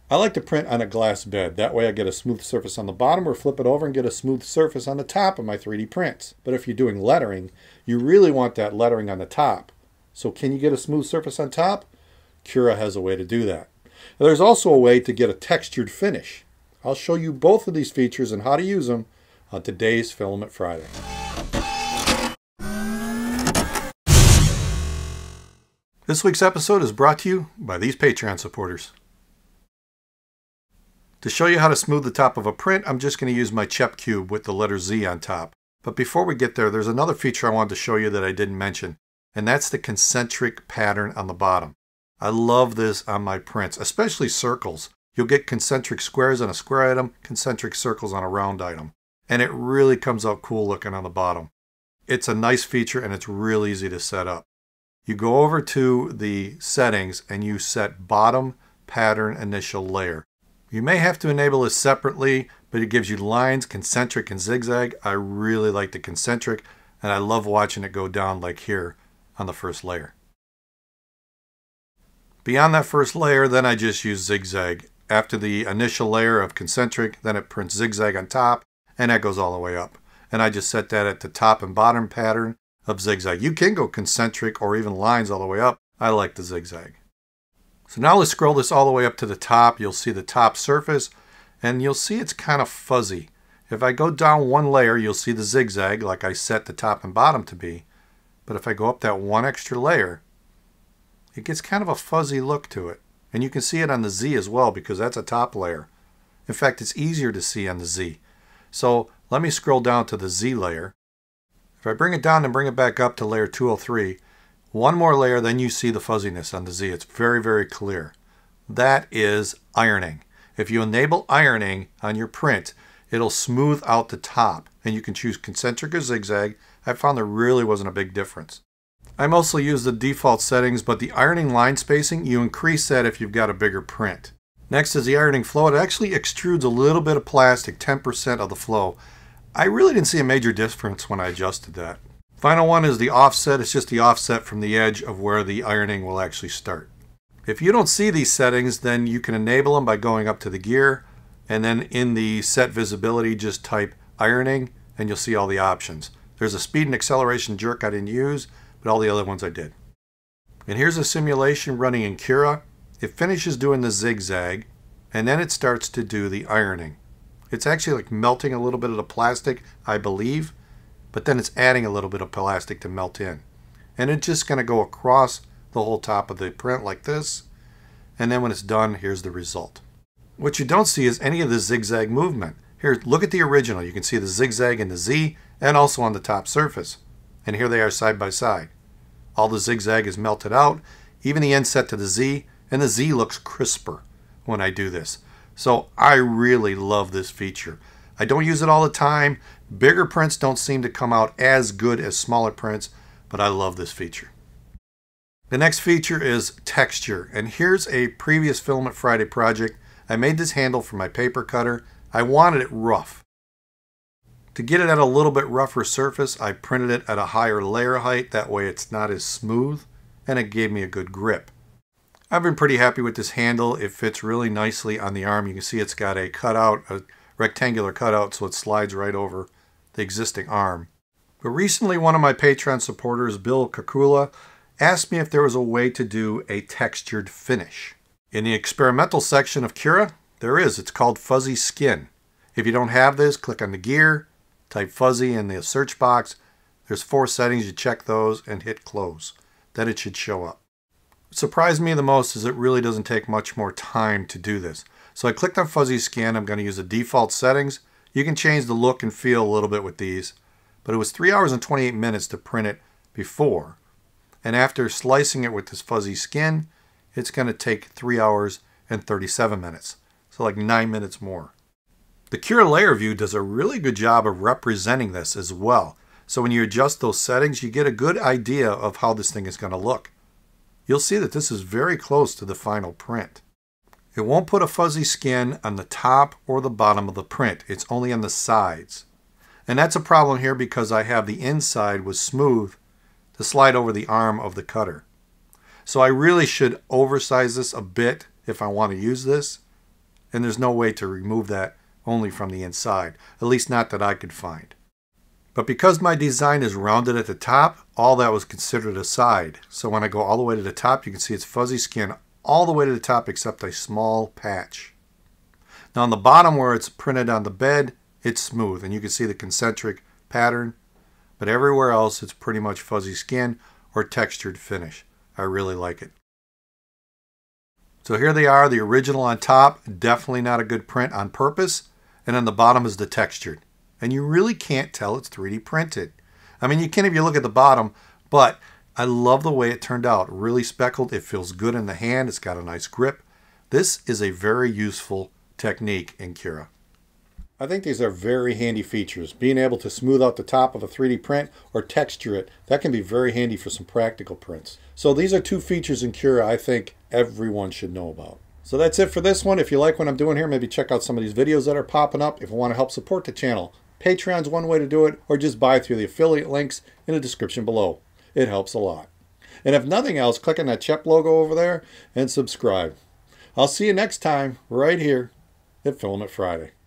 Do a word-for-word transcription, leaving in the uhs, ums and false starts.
I like to print on a glass bed. That way I get a smooth surface on the bottom, or flip it over and get a smooth surface on the top of my three D prints. But if you're doing lettering, you really want that lettering on the top. So can you get a smooth surface on top? Cura has a way to do that. Now, there's also a way to get a textured finish. I'll show you both of these features and how to use them on today's Filament Friday. This week's episode is brought to you by these Patreon supporters. To show you how to smooth the top of a print, I'm just going to use my C H E P cube with the letter Z on top. But before we get there, there's another feature I wanted to show you that I didn't mention, and that's the concentric pattern on the bottom. I love this on my prints, especially circles. You'll get concentric squares on a square item, concentric circles on a round item. And it really comes out cool looking on the bottom. It's a nice feature and it's real easy to set up. You go over to the settings and you set bottom pattern initial layer. You may have to enable this separately, but it gives you lines, concentric and zigzag. I really like the concentric, and I love watching it go down like here on the first layer. Beyond that first layer, then I just use zigzag. After the initial layer of concentric, then it prints zigzag on top, and that goes all the way up. And I just set that at the top and bottom pattern of zigzag. You can go concentric or even lines all the way up. I like the zigzag. So now let's scroll this all the way up to the top. You'll see the top surface, and you'll see it's kind of fuzzy. If I go down one layer, you'll see the zigzag like I set the top and bottom to be. But if I go up that one extra layer, it gets kind of a fuzzy look to it. And you can see it on the Z as well because that's a top layer. In fact, it's easier to see on the Z. So let me scroll down to the Z layer. If I bring it down and bring it back up to layer two oh three, one more layer, then you see the fuzziness on the Z. It's very, very clear. That is ironing. If you enable ironing on your print, it'll smooth out the top, and you can choose concentric or zigzag. I found there really wasn't a big difference. I mostly use the default settings, but the ironing line spacing, you increase that if you've got a bigger print. Next is the ironing flow. It actually extrudes a little bit of plastic, ten percent of the flow. I really didn't see a major difference when I adjusted that. Final one is the offset. It's just the offset from the edge of where the ironing will actually start. If you don't see these settings, then you can enable them by going up to the gear, and then in the set visibility, just type ironing, and you'll see all the options. There's a speed and acceleration jerk I didn't use, but all the other ones I did. And here's a simulation running in Cura. It finishes doing the zigzag, and then it starts to do the ironing. It's actually like melting a little bit of the plastic, I believe, but then it's adding a little bit of plastic to melt in. And it's just going to go across the whole top of the print like this, and then when it's done, here's the result. What you don't see is any of the zigzag movement. Here, look at the original. You can see the zigzag in the Z and also on the top surface. And here they are side by side. All the zigzag is melted out, even the end set to the Z, and the Z looks crisper when I do this. So I really love this feature. I don't use it all the time. Bigger prints don't seem to come out as good as smaller prints, but I love this feature. The next feature is texture, and here's a previous Filament Friday project. I made this handle for my paper cutter. I wanted it rough. To get it at a little bit rougher surface, I printed it at a higher layer height. That way it's not as smooth, and it gave me a good grip. I've been pretty happy with this handle. It fits really nicely on the arm. You can see it's got a cutout, a rectangular cutout, so it slides right over the existing arm. But recently one of my Patreon supporters, Bill Kakula, asked me if there was a way to do a textured finish. In the experimental section of Cura, there is. It's called Fuzzy Skin. If you don't have this, click on the gear, type fuzzy in the search box. There's four settings. You check those and hit close. Then it should show up. What surprised me the most is it really doesn't take much more time to do this. So I clicked on Fuzzy Skin. I'm going to use the default settings. You can change the look and feel a little bit with these. But it was three hours and twenty-eight minutes to print it before. And after slicing it with this fuzzy skin, it's going to take three hours and thirty-seven minutes. So like nine minutes more. The Cura layer view does a really good job of representing this as well. So when you adjust those settings, you get a good idea of how this thing is going to look. You'll see that this is very close to the final print. It won't put a fuzzy skin on the top or the bottom of the print. It's only on the sides. And that's a problem here because I have the inside was smooth to slide over the arm of the cutter. So I really should oversize this a bit if I want to use this. and there's no way to remove that only from the inside, at least not that I could find. But because my design is rounded at the top, all that was considered a side. So when I go all the way to the top, you can see it's fuzzy skin all the way to the top except a small patch. Now on the bottom where it's printed on the bed, it's smooth and you can see the concentric pattern, but everywhere else it's pretty much fuzzy skin or textured finish. I really like it. So here they are, the original on top, definitely not a good print on purpose, and on the bottom is the textured. And you really can't tell it's three D printed. I mean, you can if you look at the bottom, but I love the way it turned out. Really speckled, it feels good in the hand, it's got a nice grip. This is a very useful technique in Cura. I think these are very handy features. Being able to smooth out the top of a three D print or texture it, that can be very handy for some practical prints. So these are two features in Cura I think everyone should know about. So that's it for this one. If you like what I'm doing here, maybe check out some of these videos that are popping up. If you want to help support the channel, Patreon's one way to do it, or just buy through the affiliate links in the description below. It helps a lot. And if nothing else, click on that C H E P logo over there and subscribe. I'll see you next time right here at Filament Friday.